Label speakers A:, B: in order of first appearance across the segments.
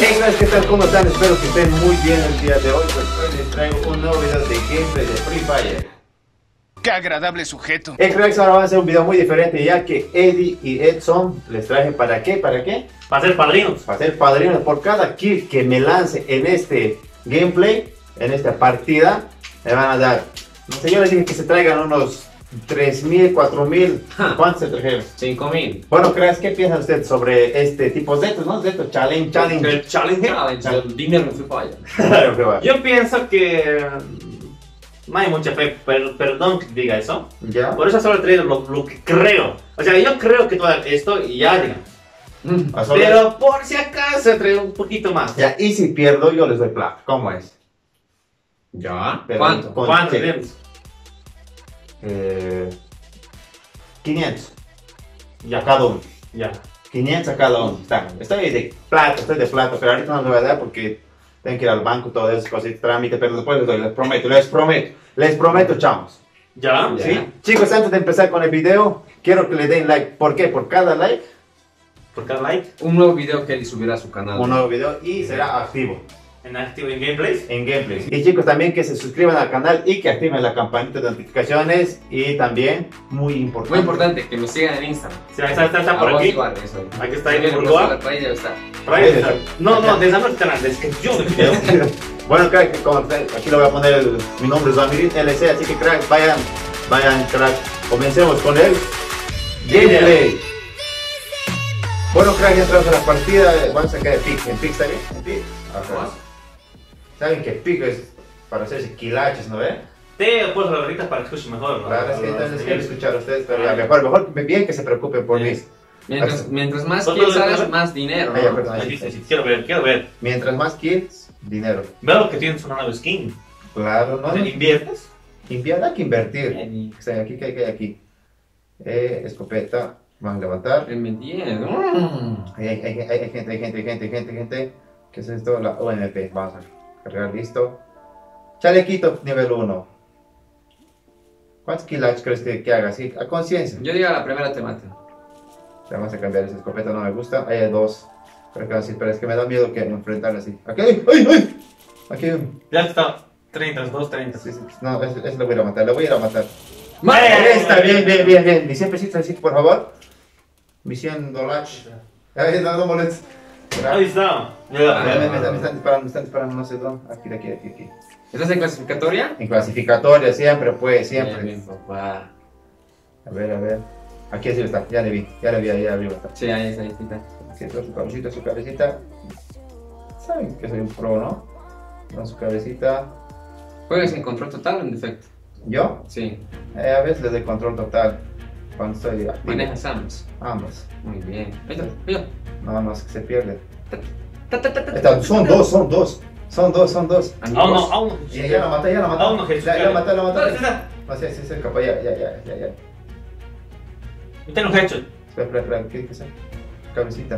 A: Hey guys, ¿qué tal? ¿Cómo están? Espero que estén muy bien el día de hoy. Pues hoy les traigo un nuevo video de gameplay de Free Fire.
B: ¡Qué agradable sujeto!
A: Hey cracks, ahora van a hacer un video muy diferente, ya que Eddie y Edson les traje ¿para qué? ¿Para qué?
C: Para ser padrinos.
A: Para ser padrinos. Por cada kill que me lance en este gameplay, en esta partida, me van a dar, no sé, yo les dije que se traigan unos 3.000, 4.000, ¿cuántos se trajeron?
D: 5.000.
A: Bueno, cracks, ¿qué piensan ustedes sobre este tipo de estos, no? De estos challenge.
D: El challenge del dinero en Free Fire.
A: Claro que va.
C: Yo pienso que no hay mucha fe, perdón que diga eso.
A: ¿Ya?
C: Por eso solo he traído lo que creo. O sea, yo creo que todo esto y ya, digamos.
A: A solo-
C: Pero por si acaso he traído un poquito más.
A: Ya, y si pierdo, yo les doy plata. ¿Cómo es?
D: ¿Ya?
A: Pero
D: ¿Cuánto?
A: con
C: ¿Cuánto?
A: cheque.
C: Digamos?
A: 500
C: Ya,
A: a cada uno.
C: ya.
A: 500 a cada uno. Estoy de plata, pero ahorita no me voy a dar porque tengo que ir al banco, todas esas cositas, trámite, pero después les doy, les prometo, chavos.
C: ¿Ya?
D: Ya.
A: ¿Sí? Chicos, antes de empezar con el video, quiero que le den like. ¿Por qué? Por cada like,
C: Por cada like.
D: Un nuevo video que él subirá a su canal.
A: un nuevo video y será activo
C: En activo en gameplays.
A: en gameplays. Y chicos, también que se suscriban al canal y que activen la campanita de notificaciones. Y también, muy importante,
D: Muy importante que me sigan en Instagram.
C: Sí, está por
D: A vos
C: aquí.
D: igual, eso.
C: Aquí está, ahí
D: Bien,
C: por
D: pues,
C: Goa.
D: por ahí debe estar.
C: Por ahí está. No, desde la descripción del video.
A: Bueno, crack, aquí le voy a poner mi nombre es Zamirin LC, así que crack, vayan, crack, comencemos con el gameplay. Bueno, crack, ya entramos a la partida, vamos a sacar el pick. ¿En pick está bien? ¿En pick? Ajá. Saben que pick es para hacerse quilaches, ¿no ve?
C: Te he puesto la ahorita para que escuche mejor, ¿no?
A: Claro, es que entonces quiero escuchar a ustedes, pero ya mejor bien que se preocupen por mí.
D: Mientras más
C: Otro
D: kills
C: de-
D: hagas, más dinero.
A: Ay, ya,
D: ¿no?
A: perdón.
C: Ahí dice, sí, quiero ver.
A: Mientras más kills, dinero.
C: Veo que tienes una nueva skin.
A: Claro, ¿no?
C: ¿Inviertes?
A: Hay que invertir. O sea, aquí, ¿qué hay aquí? Escopeta, van a levantar.
D: M10.
A: Hay gente. ¿Qué es esto? La OMP. Vamos a cargar, listo. Chalequito, nivel 1. ¿Cuántos kilaches crees que haga? ¿Sí? A conciencia.
D: Yo digo la primera te mata.
A: Vamos a cambiar esa escopeta, no me gusta. Ahí hay dos. Pero es que me da miedo que enfrentarla así. Aquí hay. ¡Ay! Aquí hay uno.
C: Ya está. 30, 230.
A: Sí. No, ese lo voy a ir a matar. Lo voy a ir a matar.
C: ¡Eh!
A: Está bien. Mi 100 pesitos así, por favor. Mi $100. No molestes.
C: Ahí está.
A: Me están disparando, no sé dónde. Aquí.
D: ¿Estás en clasificatoria?
A: En clasificatoria, siempre, pues, siempre.
D: Bien, papá.
A: A ver. Aquí así está, ya le vi, ahí arriba está.
D: Sí, ahí está.
A: Aquí está su cabecita. Saben que soy un pro, ¿no? Con su cabecita.
D: ¿Juegas en control total o en defecto?
A: ¿Yo?
D: Sí.
A: A veces les doy control total. Cuando estoy activo.
D: Manejas ambos.
A: Ambos.
D: Muy bien. Ahí está. Mira.
A: No, es que se pierde.
D: Ta.
A: Son dos.
C: Aún no.
A: Ya la maté.
C: Aún no, Jesús.
A: Ya la maté.
C: ¿Dónde está?
A: No sé, sí se escapó, ya.
C: Yo tengo un headshot.
A: Espera, ¿qué es eso? Cabecita.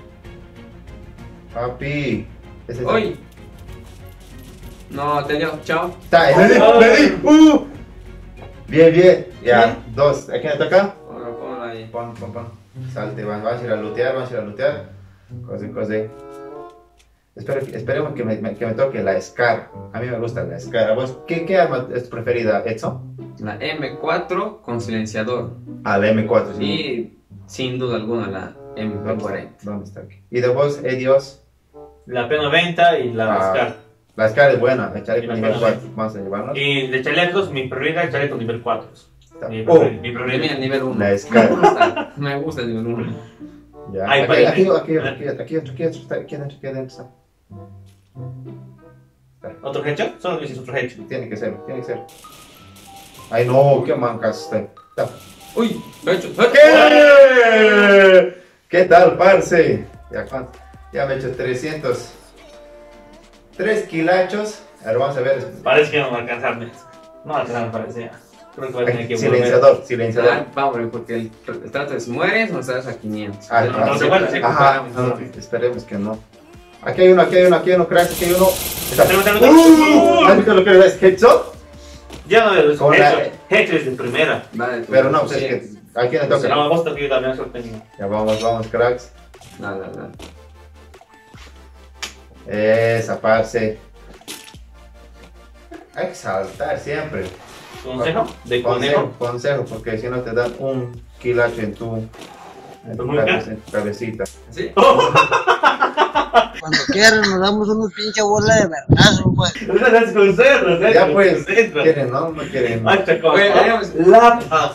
A: Papi. Ese es
D: ¡Uy! No, te dio. Chao.
A: Está, le di. Bien. Ya, dos. ¿A quién le toca?
D: Ponlo ahí.
A: Pon. Salte, vamos a ir a lootear. Cose. Esperemos que me toque la Scar. A mí me gusta la Scar. ¿A vos qué arma es tu preferida, Edson?
D: La M4 con silenciador.
A: Ah, la M4, sí.
D: Y sin duda alguna la MP40.
A: ¿Dónde está aquí? ¿Y de vos, Dios?
C: La P90 y la
A: Ah.
C: Scar.
A: La Scar es buena, el chaleco
C: Y la
A: nivel
C: P90.
A: 4. Vamos a llevarnos.
C: Y de chalecos, mi preferida es chaleco nivel 4. Mi
A: Oh,
C: preferida.
D: Mira, el nivel 1.
A: la Scar.
D: Me gusta el nivel 1.
A: Ya.
C: Ahí,
A: Aquí adentro está.
C: ¿Otro headshot? Solo dices otro headshot.
A: Tiene que ser. Ay no, qué mancas está.
D: ¡Uy! Lo he hecho.
A: ¿Qué tal, parce? Ya, ¿cuánto? Ya me he hecho 300. 3 kilachos. A ver, vamos a ver.
C: Parece que no va a alcanzarme. No va a alcanzar, me parece. Creo que va a tener que
A: Silenciador.
D: Ah, vamos, porque el trato es mueres o estás a 500.
A: Ah,
C: No, se vuelve, sí.
A: Ajá, no, esperemos que no. Aquí hay uno, crack, aquí hay uno. Está.
C: Tengo.
A: ¿Has visto lo que es headshot?
C: Ya no es
A: Con la-
C: headshot de primera.
D: Vale,
A: Pero no, pues es que. ¿A quién le toca?
C: No, vos te también sorprendido.
A: Ya vamos, cracks.
D: Nada.
A: Esa, parce. Hay que saltar siempre.
C: ¿Consejo? ¿De conejo?
A: Consejo, porque si no te dan un kilacho en tu cabecita.
D: ¿Sí?
E: Cuando quieran nos damos unos pinche bola de vergazo, pues.
C: Es consejo,
A: Ya pues, quieren, ¿no? No quieren.
D: Oye, hagamos-
C: Lata.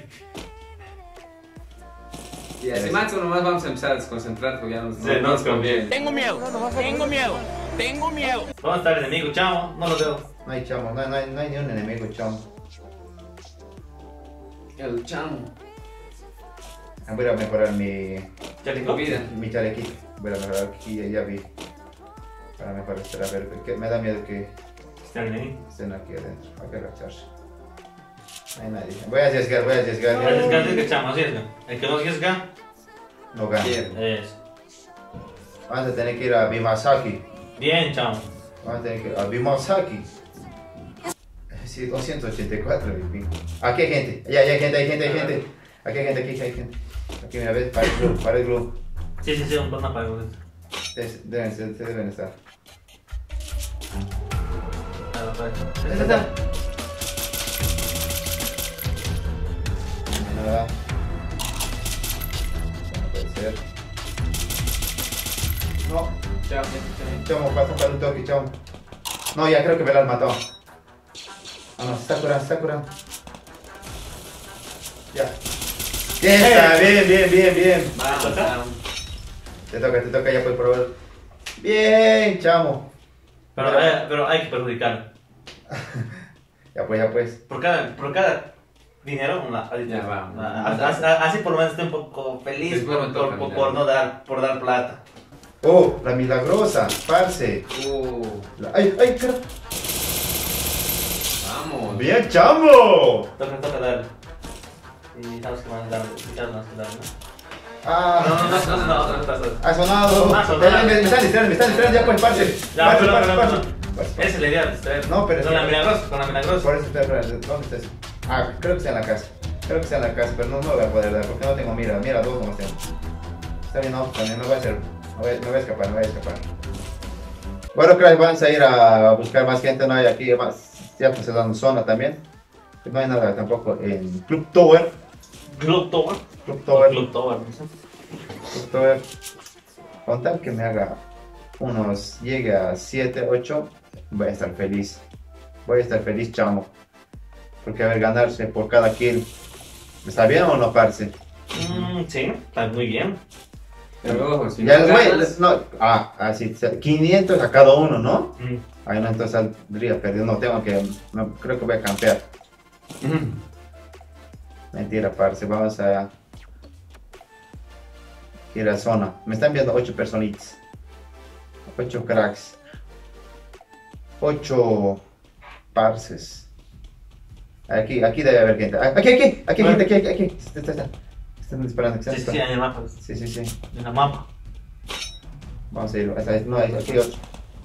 D: Y así máximo nomás vamos a empezar a desconcentrar porque ya nos,
C: Sí,
D: no
C: no
D: nos conviene.
B: Tengo miedo. Tengo miedo. Tengo miedo.
C: ¿Dónde está el enemigo, chamo? No lo veo.
A: No hay chamo, no hay ni un enemigo chamo.
D: El chamo.
A: Voy a mejorar mi
C: ¿Chaleco?
D: Vida.
A: chalequito. Voy a mejorar aquí, ya vi. Para mejorar, espera, a ver, que me da miedo que
C: Está el enemigo.
A: estén aquí adentro. Hay que agacharse. No hay nadie. Voy a arriesgar.
C: Arriesga, chamo, arriesga. El que no arriesga,
A: No gano.
D: Bien.
C: es.
A: Vamos a tener que ir a Bimasaki.
C: Bien, chamo.
A: Vamos a tener que ir a Bimasaki. Sí, 284, mi pingo. Aquí hay gente. Ya hay gente. Aquí hay gente. Aquí, mira, ves, para el globo.
C: Sí, un tono para el
A: Deben estar.
C: Está.
A: Nada. No puede ser. No,
D: Chao.
A: chamo, pasa para un toque, chamo. No, ya creo que me la han matado. Ah, no, se está curando. Ya. Bien.
D: Vamos, chamo.
A: Te toca, ya puedes probar. Bien, chamo.
C: Pero hay que perjudicar.
A: Ya pues.
C: Por cada dinero, una.
D: Ya vamos.
C: Así por lo menos estoy un poco feliz
D: Después me toca,
C: por no dar plata.
A: Oh, la milagrosa, parce. Ay, carajo.
D: Vamos.
A: Bien, chamo.
C: Toca darle. Y sabes que van a darle. Ya no vas a darle, ¿no?
A: Ah,
C: No.
A: ha sonado.
C: Ha sonado.
A: Me están distrayendo, ya pues, parce.
C: Ya,
A: Parce.
C: Esa es la idea de distraer.
A: No, pero
C: con
A: es
C: la
A: que-
C: milagrosa, con la milagrosa.
A: Por eso ¿dónde estás? Ah, creo que está en la casa. Pero no lo voy a poder dar porque no tengo mira. Mira, dos nomás tengo. Está bien, no, también me voy a escapar. Bueno, creo que vamos a ir a buscar más gente. No hay aquí más. Ya pues se dan zona también. No hay nada tampoco en Club Tower.
C: Club Tower.
A: Con tal que me haga llegue a 7, 8, voy a estar feliz. Chamo. Porque a ver, ganarse por cada kill. ¿Está bien o no, parce?
C: Sí, está muy bien.
D: Pero ojo, si
A: Ya
D: no
A: les voy,
D: ganas,
A: no, así, 500 a cada uno, ¿no?
C: Mm.
A: Ay, no, entonces saldría perdido. No, creo que voy a campear. Mentira, parce, vamos a ir a zona. Me están viendo 8 personitas. 8 cracks. 8 parces. Aquí debe haber gente. Aquí hay gente, aquí. Están disparando.
C: Sí, en el mapa.
A: Sí.
C: En el mapa.
A: Vamos a ir. No, aquí hay 8.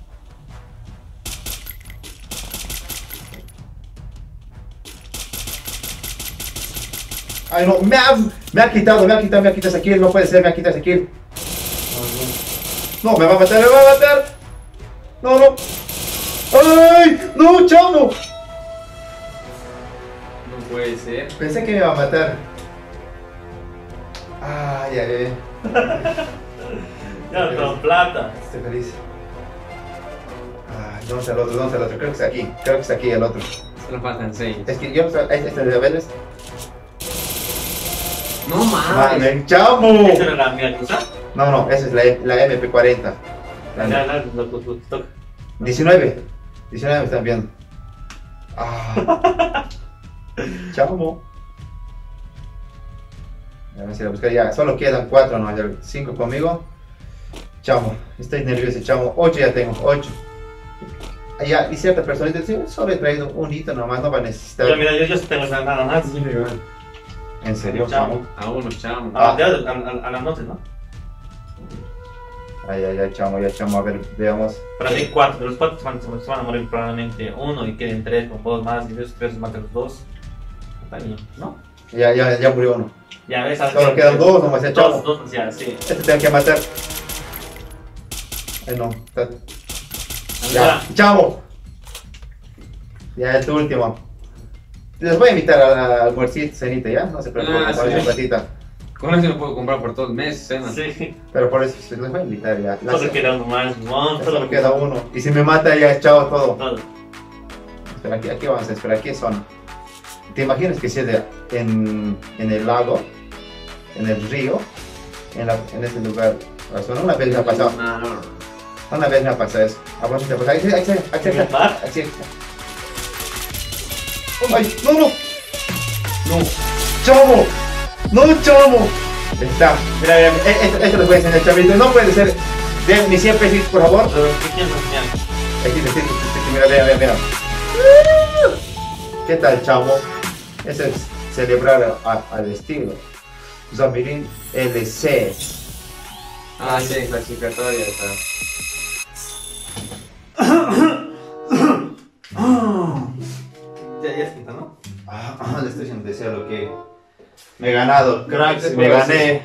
A: Ay, no, me ha quitado ese kill, no puede ser, me ha quitado ese kill. No, me va a matar. No. ¡Ay! ¡No, chamo!
D: no puede ser.
A: Pensé que me iba a matar. Ay.
C: Ya, con plata.
A: Estoy feliz. Ay, ¿dónde está el otro? Creo que está aquí el otro.
D: Solo faltan 6.
A: Es que yo, este de Abeles.
D: No mames.
A: ¡Vale, chamo!
C: ¿Esa era la milagrosa?
A: No, esa es la MP40.
C: Lo toca.
A: 19 me están viendo. Chamo. Vamos a ir a buscar ya. Solo quedan 4, no, 5 conmigo. Chamo, estoy nervioso, chamo. 8 ya tengo, 8. Ya, y cierta personita dice, solo he traído un hito nomás, no va a necesitar.
C: Yo, mira, yo tengo nada más.
A: En serio, chamo.
D: A uno, chamo.
C: A las noches, ¿no?
A: Ay, chamo, a ver, veamos.
C: Para mí 4, de los 4 se van a morir probablemente 1 y queden 3 con 2 más y de esos 3 matan los 2. Está bien, ¿no?
A: Ya murió uno.
C: Ya ves,
A: Solo quedan 2 nomás, ya, chamo.
C: Dos, ya, sí.
A: Este tengo que matar. Ay, no, Ya, chavo. Ya es tu último. Les voy a invitar a almuercito, cenita, ¿ya? No se preocupen
D: Ah,
A: por
D: sí.
A: esa platita.
D: Con eso lo puedo comprar por todo el mes, cena.
C: Sí.
A: Pero por eso les voy a invitar ya.
C: Solo queda uno más, no,
A: Solo queda uno. Y si me mata ya es chao todo.
C: todo.
A: Espera, aquí vamos a esperar. ¿Qué son? ¿Te imaginas que sea en el lago, en el río, en ese lugar? Una vez me ha pasado.
D: No.
A: Una vez me ha pasado eso. Vamos a pasar. Aquí
C: ¿En el mar?
A: está. ¡Ay! ¡No! ¡No! ¡Chavo! ¡No, chavo! Está. Mira, esto lo voy a enseñar, chavito. No puede ser. Den mis 100 pesos, por favor.
C: Pero, ¿qué quieres enseñar?
A: Aquí, mira, mira. ¿Qué tal, chavo? Eso es celebrar al estilo. Zamirin LC.
D: Ah, sí, clasificatoria está.
C: Ya escrito, ¿no?
A: Le estoy diciendo deseo lo que me he ganado, cracks. Me gané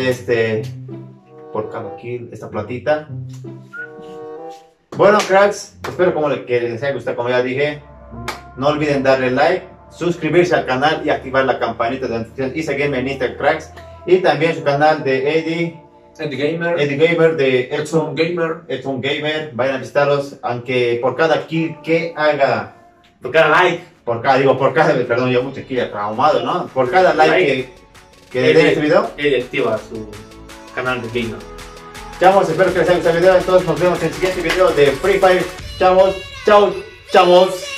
A: por cada kill esta platita. Bueno, cracks, espero que les haya gustado. Como ya dije, no olviden darle like, suscribirse al canal y activar la campanita de notificaciones y seguirme en Instagram, cracks. Y también su canal de Eddie Gamer, de Edson Gamer. Vayan a visitarlos, aunque por cada kill que haga,
C: Por cada like.
A: perdón, yo mucho kill traumado, ¿no? por cada like que le den este video.
C: Él activa su canal de gamer.
A: Chavos, espero que les haya gustado el video. Entonces nos vemos en el siguiente video de Free Fire. Chavos, chao, chavos.